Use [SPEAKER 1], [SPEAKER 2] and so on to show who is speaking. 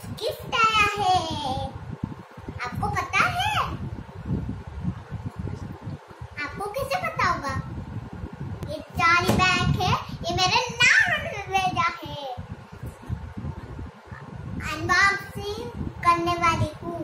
[SPEAKER 1] Gift आया है। आपको पता है? आपको कैसे पता होगा? ये चार्ली बैग है, ये मेरे नाम में भेजा है। अनबॉक्सिंग करने वाली हूँ।